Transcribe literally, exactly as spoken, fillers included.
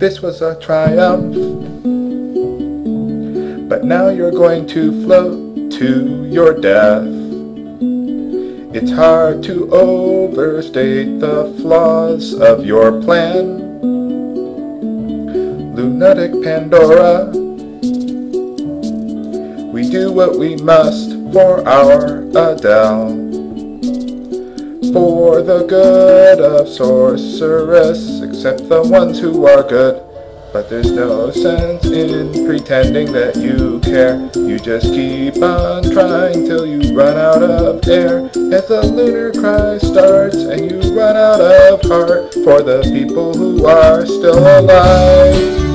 This was a triumph, but now you're going to float to your death. It's hard to overstate the flaws of your plan. Lunatic Pandora, we do what we must for our Adele. For the good of sorceress, except the ones who are good. But there's no sense in pretending that you care. You just keep on trying till you run out of air. As the lunar cry starts and you run out of heart for the people who are still alive.